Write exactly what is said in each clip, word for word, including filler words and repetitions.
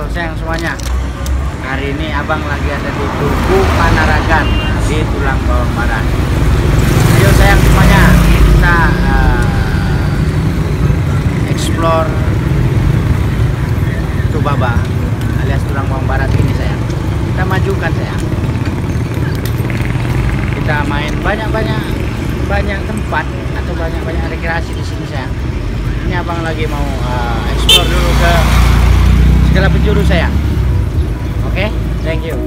Halo sayang semuanya. Hari ini abang lagi ada di Tugu Panaragan di Tulang Bawang Barat. Ayo sayang semuanya, kita uh, explore Tubaba alias Tulang Bawang Barat ini sayang. Kita majukan sayang. Kita main banyak-banyak banyak tempat atau banyak-banyak rekreasi di sini sayang. Ini abang lagi mau uh, explore dulu ke segala penjuru sayang. Oke, okay? Thank you.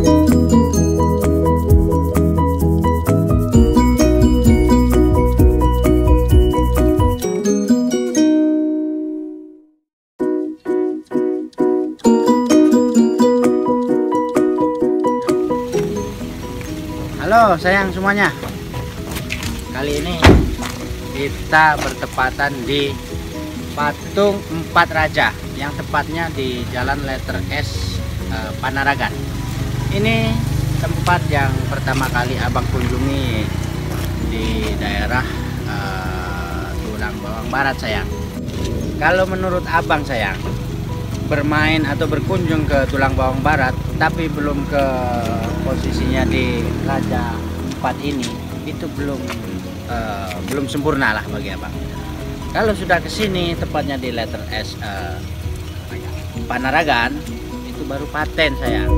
Halo sayang semuanya. Kali ini kita bertepatan di Patung Empat Raja, yang tepatnya di Jalan Letter S eh, Panaragan. Ini tempat yang pertama kali abang kunjungi di daerah eh, Tulang Bawang Barat sayang. Kalau menurut abang sayang, bermain atau berkunjung ke Tulang Bawang Barat tapi belum ke posisinya di Raja Empat ini, itu belum uh, belum sempurna lah bagi abang. Kalau sudah ke sini tepatnya di Letter S uh, Panaragan, itu baru paten sayang.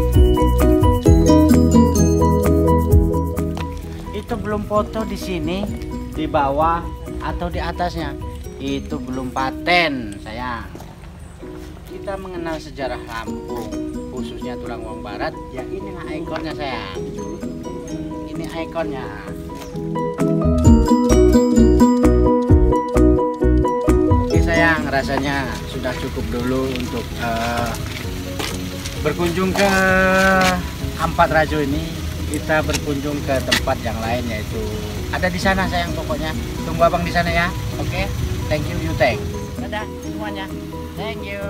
Itu belum foto di sini, di bawah atau di atasnya, itu belum paten sayang. Kita mengenal sejarah Lampung, khususnya Tulang Bawang Barat, ya inilah ikonnya sayang. Ini ikonnya. Oke sayang, rasanya sudah cukup dulu untuk uh, berkunjung ke Empat Raja ini. Kita berkunjung ke tempat yang lain, yaitu ada di sana sayang. Pokoknya tunggu abang di sana ya. Oke, thank you, you thank. Dadah semuanya. Thank you.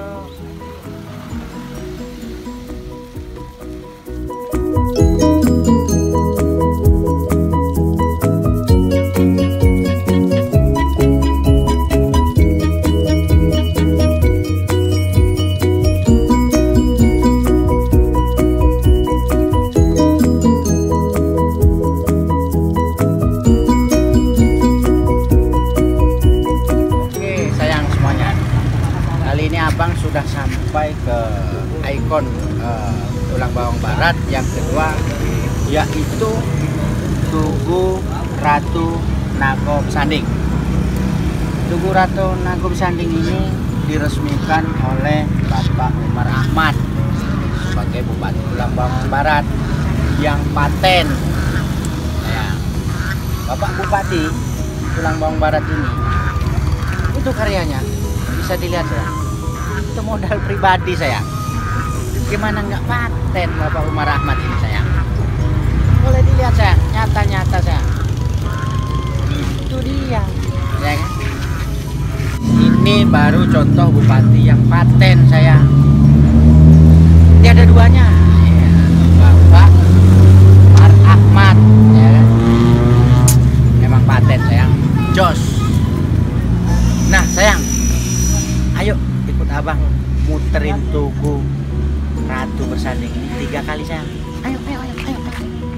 Abang sudah sampai ke ikon uh, Tulang Bawang Barat yang kedua, yaitu Tugu Ratu Nagom Sanding. Tugu Ratu Nagom Sanding ini diresmikan oleh Bapak Umar Ahmad sebagai Bupati Tulang Bawang Barat yang paten. Ya, Bapak Bupati Tulang Bawang Barat ini, itu karyanya bisa dilihat ya. Itu modal pribadi sayang. Gimana nggak paten Bapak Umar Ahmad ini sayang? Boleh dilihat sayang, nyata-nyata sayang. Itu dia, ya kan? Ini baru contoh bupati yang paten sayang. Dia ada duanya, ya, Bapak Umar Ahmad, ya kan? Memang paten sayang, jos. Nah sayang, ayo ikut abang muterin Tugu Ratu Bersanding ini tiga kali sayang. Ayo, ayo, ayo, ayo, ayo.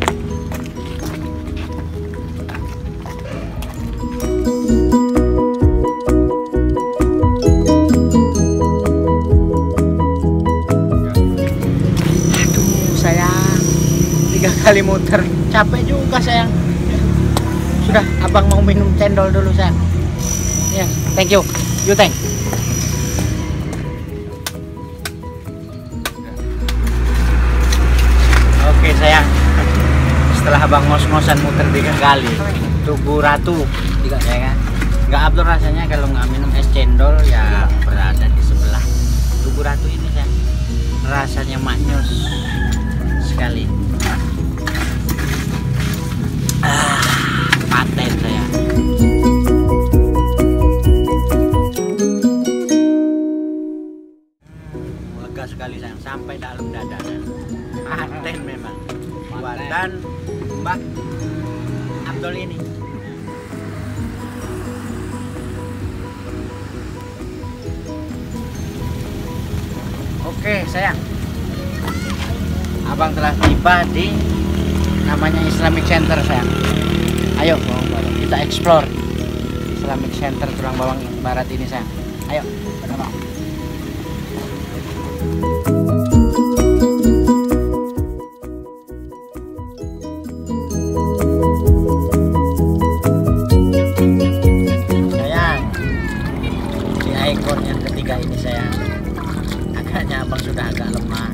Aduh sayang, tiga kali muter, capek juga sayang. Sudah, abang mau minum cendol dulu sayang. Ya, thank you, you thank. Oke sayang, setelah abang ngos-ngosan muter tiga kali Tugu Ratu juga ya kan, nggak abdul rasanya kalau nggak minum es cendol yang berada di sebelah Tugu Ratu ini sayang. Rasanya maknyus sekali. Ah, paten sayang. Hmm, lega sekali sayang, sampai dalam dada. Paten memang buatan Mbak Abdul ini. Oke sayang, abang telah tiba di namanya Islamic Center sayang. Ayo kita explore Islamic Center Tulang Bawang Barat ini sayang. Ayo bersama. Sayang, si ikon yang ketiga ini sayang, agaknya abang sudah agak lemah.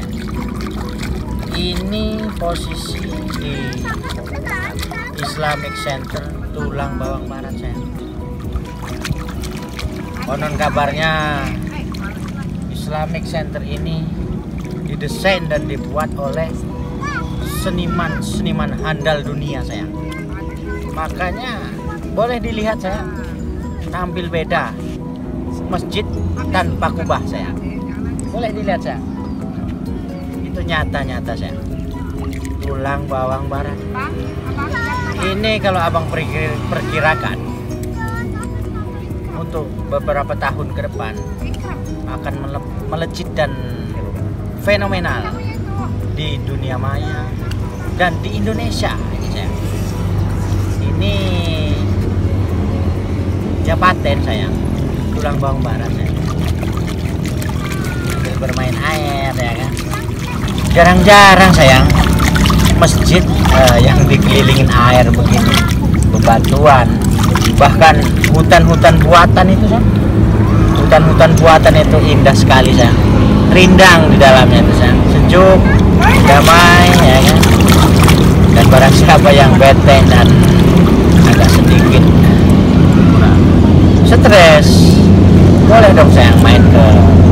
Ini posisi di Islamic Center Tulang Bawang Barat sayang. Konon kabarnya Islamic Center ini didesain dan dibuat oleh seniman-seniman handal dunia sayang. Makanya boleh dilihat sayang, tampil beda masjid tanpa kubah sayang. Boleh dilihat sayang, itu nyata-nyata sayang. Tulang Bawang Barat ini kalau abang perkirakan untuk beberapa tahun ke depan akan melejit dan fenomenal di dunia maya dan di Indonesia ini sayang. Ini ya paten sayang, Tulang Bawang Barat sayang. Sambil bermain air ya kan. Jarang-jarang sayang masjid uh, yang dikelilingin air begini, bebatuan, bahkan hutan-hutan buatan itu sayang. Hutan-hutan buatan itu indah sekali sayang. Rindang di dalamnya itu sayang, sejuk, damai ya kan. Dan barang siapa yang bete dan agak sedikit nah, stres, boleh dong sayang main ke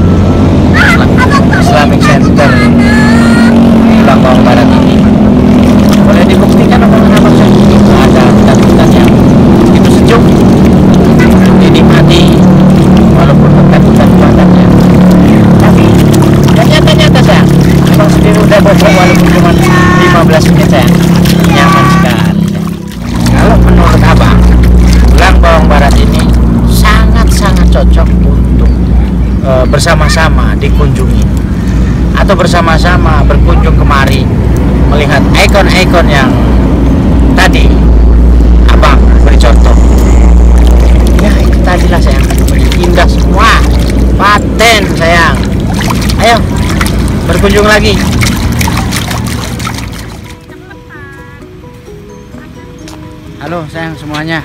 Islamic Center Tulang Bawang Barat ini. Boleh dibuktikan apa-apa sayang, ada hutan-hutan yang itu sejuk, dinikmati walaupun tetap hutan buatannya. Tapi nyata-nyata sayang, abang sendiri udah bobo walaupun cuma lima belas menit sayang, nyaman sekali sayang. Kalau menurut abang, Tulang Bawang Barat ini sangat-sangat cocok untuk e, bersama-sama dikunjungi atau bersama-sama berkunjung kemari melihat ikon-ikon yang tadi abang beri contoh. Ya itu tadilah sayang, indah semua, paten sayang. Ayo berkunjung lagi. Halo sayang semuanya,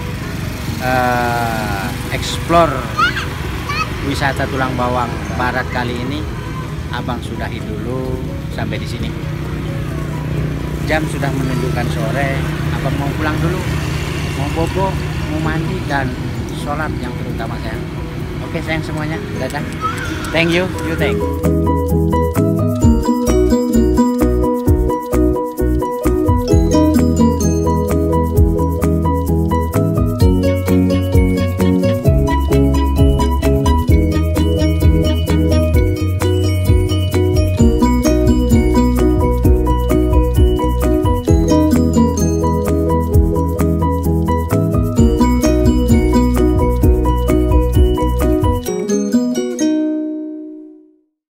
uh, explore wisata Tulang Bawang Barat kali ini abang sudahi dulu sampai di sini. Jam sudah menunjukkan sore, abang mau pulang dulu, mau bobo, mau mandi dan sholat yang terutama sayang. Oke sayang semuanya, dadah. Thank you, you thank.